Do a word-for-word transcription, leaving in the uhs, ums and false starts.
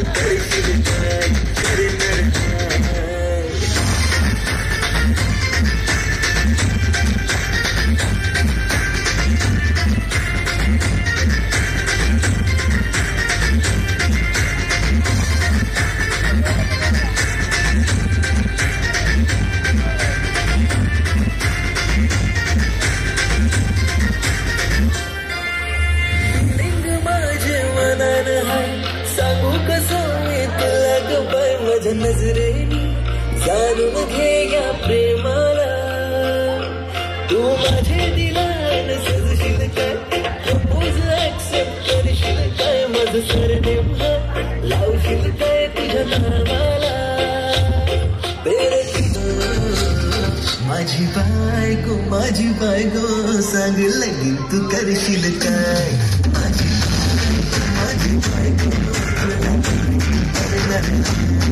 करशील काय करणार काय सांगू कसं मी तुला ग बाय माझ्या नजरेनी जाणून घे या प्रेमाला तू माझे दिलान सजशील काय प्रपोज ऍक्सेप्ट करशील काय माझं सरनेम लावशील काय तुझ्या नावाला माझी बायको माझी बायको सांग लगीन तू करशील काय माझी माझी बायको